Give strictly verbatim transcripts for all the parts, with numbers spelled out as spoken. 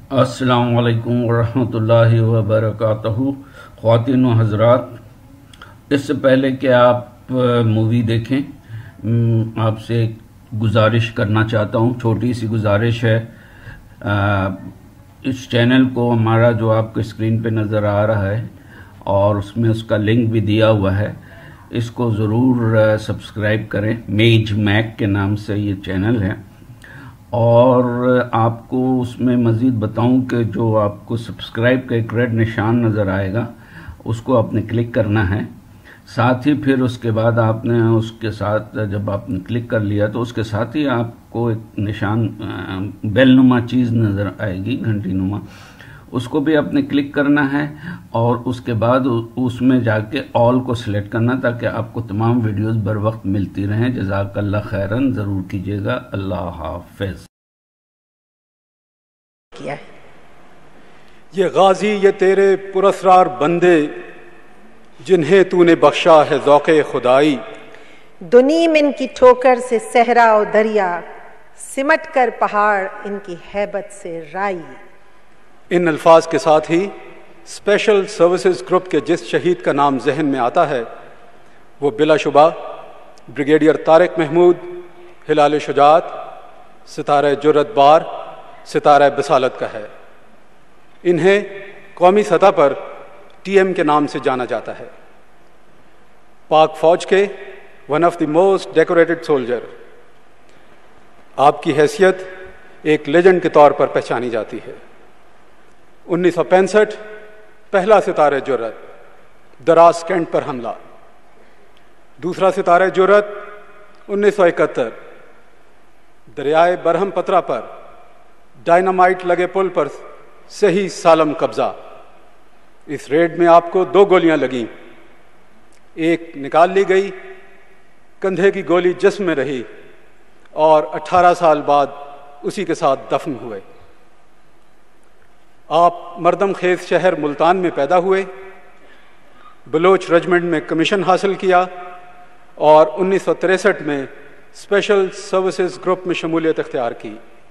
السلام علیکم ورحمۃ اللہ وبرکاتہ. خواتین و حضرات، اس سے پہلے کہ آپ مووی دیکھیں، آپ سے گزارش کرنا چاہتا ہوں، چھوٹی سی گزارش ہے. اس چینل کو ہمارا جو آپ کو اسکرین پہ نظر آ رہا ہے اور اس میں اس کا لنک بھی دیا ہوا ہے، اس کو ضرور سبسکرائب کریں. میج میک کے نام سے یہ چینل ہے. اور آپ کو اس میں مزید بتاؤں کہ جو آپ کو سبسکرائب کا ایک ریڈ نشان نظر آئے گا، اس کو آپ نے کلک کرنا ہے. ساتھ ہی پھر اس کے بعد آپ نے اس کے ساتھ جب آپ نے کلک کر لیا تو اس کے ساتھ ہی آپ کو ایک نشان بیل نما چیز نظر آئے گی، گھنٹی نما، اس کو بھی آپ نے کلک کرنا ہے. اور اس کے بعد اس میں جا کے آل کو سلیکٹ کرنا تاکہ آپ کو تمام ویڈیوز بر وقت ملتی رہیں. جزاک اللہ خیرن، ضرور کیجیے گا. اللہ حافظ. کیا یہ غازی یہ تیرے پراسرار بندے جنہیں تو نے بخشا ہے ذوق خدائی، دنیم ان کی ٹھوکر سے صحرا و دریا، سمٹ کر پہاڑ ان کی ہیبت سے رائی. ان الفاظ کے ساتھ ہی اسپیشل سروسز گروپ کے جس شہید کا نام ذہن میں آتا ہے وہ بلا شبہ بریگیڈیئر طارق محمود، ہلال شجاعت، ستارہ جرأت بار، ستارہ بصالت کا ہے. انہیں قومی سطح پر ٹی ایم کے نام سے جانا جاتا ہے. پاک فوج کے one of the most decorated soldier. آپ کی حیثیت ایک لیجنڈ کے طور پر پہچانی جاتی ہے. انیس سو پینسٹھ پہلا ستارہ جرأت دراز کینٹ پر حملہ. دوسرا ستارہ جرأت انیس سو اکہتر دریائے برہم پترا پر ڈائنامائٹ لگے پل پر صحیح سالم قبضہ. اس ریڈ میں آپ کو دو گولیاں لگیں، ایک نکال لی گئی، کندھے کی گولی جسم میں رہی اور اٹھارہ سال بعد اسی کے ساتھ دفن ہوئے. آپ مردم خیز شہر ملتان میں پیدا ہوئے، بلوچ رجمنٹ میں کمیشن حاصل کیا اور انیس سو تریسٹھ میں اسپیشل سروسز گروپ میں شمولیت اختیار کی.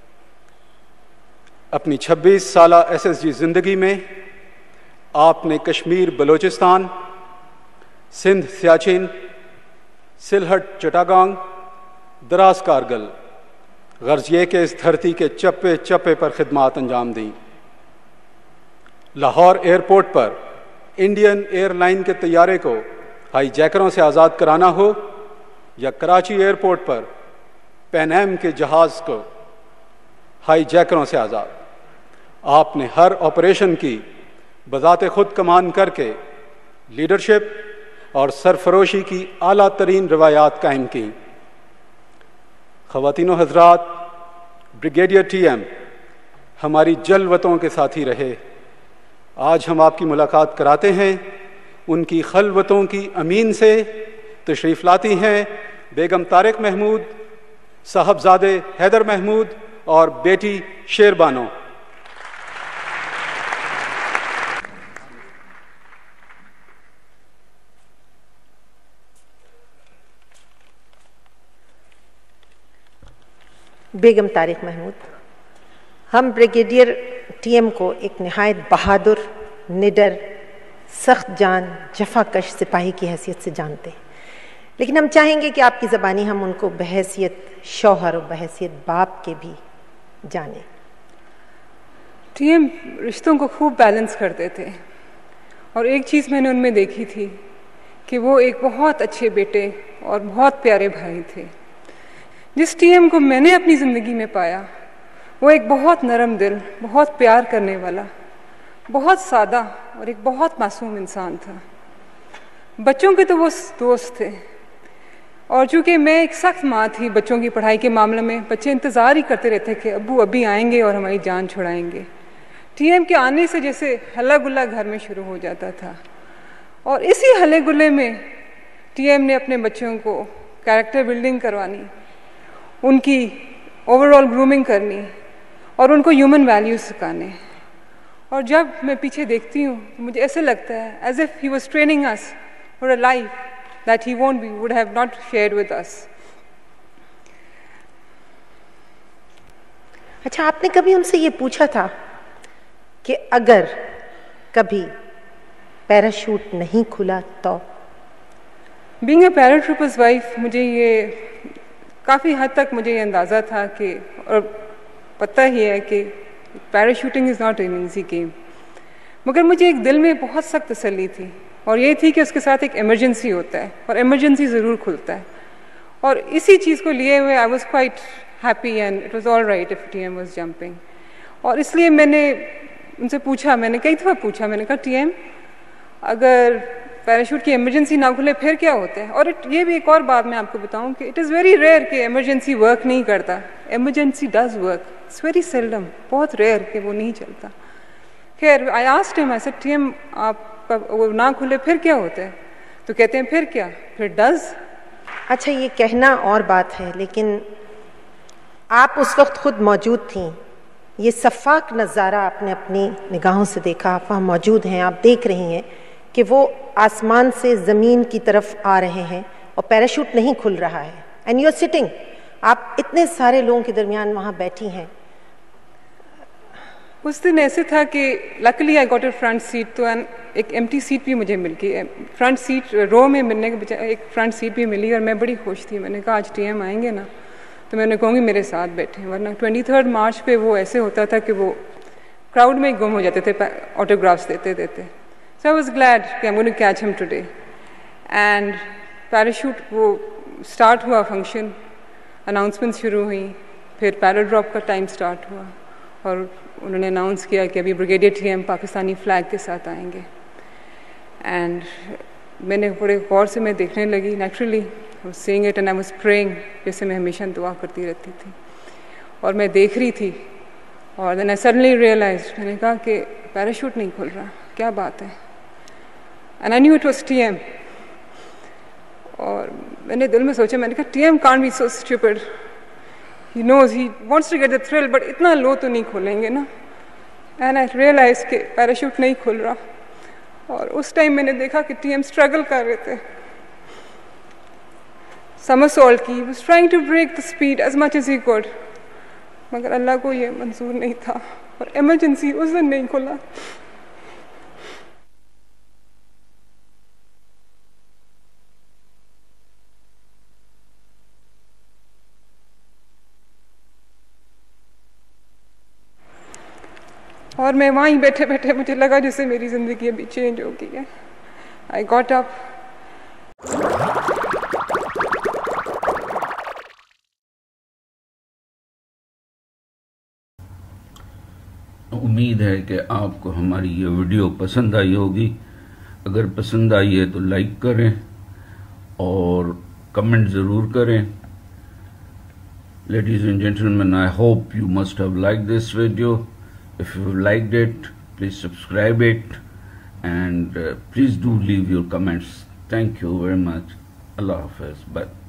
اپنی چھبیس سالہ ایس ایس جی زندگی میں آپ نے کشمیر بلوچستان، سندھ سیاچن، سلہٹ چٹاگانگ، دراز کارگل، غرض یہ کہ اس دھرتی کے چپے چپے پر خدمات انجام دیں. لاہور ایئرپورٹ پر انڈین ایئر لائن کے طیارے کو ہائی جیکروں سے آزاد کرانا ہو یا کراچی ایئرپورٹ پر پین ایم کے جہاز کو ہائی جیکروں سے آزاد، آپ نے ہر آپریشن کی بذات خود کمان کر کے لیڈرشپ اور سرفروشی کی اعلیٰ ترین روایات قائم کیں. خواتین و حضرات، بریگیڈیئر ٹی ایم ہماری جلوتوں کے ساتھی رہے. آج ہم آپ کی ملاقات کراتے ہیں ان کی خلوتوں کی امین سے. تشریف لاتی ہیں بیگم طارق محمود، صاحبزادے حیدر محمود اور بیٹی شیر بانو. بیگم طارق محمود، ہم بریگیڈیئر ٹی ایم کو ایک نہایت بہادر، نڈر، سخت جان، جفا کش سپاہی کی حیثیت سے جانتے ہیں، لیکن ہم چاہیں گے کہ آپ کی زبانی ہم ان کو بحیثیت شوہر و بحیثیت باپ کے بھی جانیں. ٹی ایم رشتوں کو خوب بیلنس کرتے تھے اور ایک چیز میں نے ان میں دیکھی تھی کہ وہ ایک بہت اچھے بیٹے اور بہت پیارے بھائی تھے. جس ٹی ایم کو میں نے اپنی زندگی میں پایا وہ ایک بہت نرم دل، بہت پیار کرنے والا، بہت سادہ اور ایک بہت معصوم انسان تھا. بچوں کے تو وہ دوست تھے، اور چونکہ میں ایک سخت ماں تھی بچوں کی پڑھائی کے معاملے میں، بچے انتظار ہی کرتے رہتے کہ ابو ابھی آئیں گے اور ہماری جان چھڑائیں گے. ٹی ایم کے آنے سے جیسے ہلا گلا گھر میں شروع ہو جاتا تھا، اور اسی ہلے گلے میں ٹی ایم نے اپنے بچوں کو کیریکٹر بلڈنگ کروانی، ان کی اوور آل گرومنگ کرنی اور ان کو ہیومن ویلیوز سکھانے. اور جب میں پیچھے دیکھتی ہوں تو مجھے ایسے لگتا ہے as if he was training us for a life that he won't be would have not shared with us. اچھا، آپ نے کبھی ان سے یہ پوچھا تھا کہ اگر کبھی پیراشوٹ نہیں کھلا تو؟ بینگ اے پیراٹروپرز وائف مجھے یہ کافی حد تک مجھے یہ اندازہ تھا کہ، اور پتہ ہی ہے کہ parachuting is not an easy game, مگر مجھے ایک دل میں بہت سخت تسلی تھی، اور یہ تھی کہ اس کے ساتھ ایک ایمرجنسی ہوتا ہے، اور ایمرجنسی ضرور کھلتا ہے، اور اسی چیز کو لیے ہوئے I was quite happy and it was all right if T M was jumping. اور اس لیے میں نے ان سے پوچھا، میں نے کئی دفعہ پوچھا، میں نے کہا ٹی ایم اگر پیراشوٹ کی ایمرجنسی نہ کھلے پھر کیا ہوتا ہے؟ اور یہ بھی ایک اور بات میں آپ کو بتاؤں کہ اٹ از ویری ریئر کہ ایمرجنسی ورک نہیں کرتا. Emergency does work, it's very seldom, بہت ریئر کہ وہ نہیں چلتا. خیر آئی آسکڈ ہم، آئی سیڈ ٹی ایم آپ کا وہ نہ کھلے پھر کیا ہوتا ہے؟ تو کہتے ہیں پھر کیا، پھر ڈز. اچھا یہ کہنا اور بات ہے، لیکن آپ اس وقت خود موجود تھیں، یہ صفاق نظارہ آپ نے اپنی نگاہوں سے دیکھا، آپ وہاں موجود ہیں، آپ دیکھ رہی ہیں کہ وہ آسمان سے زمین کی طرف آ رہے ہیں اور پیراشوٹ نہیں کھل رہا ہے، اینڈ یو آر سٹنگ، آپ اتنے سارے لوگوں کے درمیان وہاں بیٹھی ہیں. اس دن ایسے تھا کہ luckily I got a front seat, تو ایک ایمٹی سیٹ بھی مجھے مل گئی، فرنٹ سیٹ رو میں ملنے کے بجائے ایک فرنٹ سیٹ بھی ملی، اور میں بڑی خوش تھی. میں نے کہا آج ٹی ایم آئیں گے نا تو میں نے کہوں گی میرے ساتھ بیٹھے، ورنہ ٹوئنٹی تھرڈ مارچ پہ وہ ایسے ہوتا تھا کہ وہ کراؤڈ میں ہی گم ہو جاتے تھے آٹوگرافس دیتے دیتے. So I was glad کہ I'm going to catch him today. And parachute وہ اسٹارٹ ہوا فنکشن، اناؤنسمنٹ شروع ہوئی، پھر پیرا ڈراپ کا ٹائم اسٹارٹ ہوا، اور انہوں نے اناؤنس کیا کہ ابھی brigadier T M Pakistani flag کے ساتھ آئیں گے. اینڈ میں نے بڑے غور سے میں دیکھنے لگی، naturally I was seeing it and I was praying، جیسے میں ہمیشہ دعا کرتی رہتی تھی، اور میں دیکھ رہی تھی، اور then I suddenly realized، میں نے کہا کہ پیراشوٹ نہیں کھل رہا، کیا بات ہے؟ And I knew it was T M. اور میں نے دل میں سوچا، میں نے کہا T M can't be so stupid. He knows he wants to get the thrill, but اتنا لو تو نہیں کھولیں گے نا. And I realized کہ پیراشوٹ نہیں کھل رہا، اور اس ٹائم میں نے دیکھا کہ ٹی ایم اسٹرگل کر رہے تھے، somersault کی. He was trying to break the speed as much as he could. مگر اللہ کو یہ منظور نہیں تھا، اور ایمرجنسی اس دن نہیں کھلا. اور میں وہیں بیٹھے بیٹھے مجھے لگا جیسے میری زندگی ابھی چینج ہو گئی ہے. I got up. امید ہے کہ آپ کو ہماری یہ ویڈیو پسند آئی ہوگی. اگر پسند آئی ہے تو لائک کریں اور کمنٹ ضرور کریں. Ladies and gentlemen, I hope you must have liked this video. If you liked it, please subscribe it, and uh, please do leave your comments. Thank you very much. Allah Hafiz. Bye.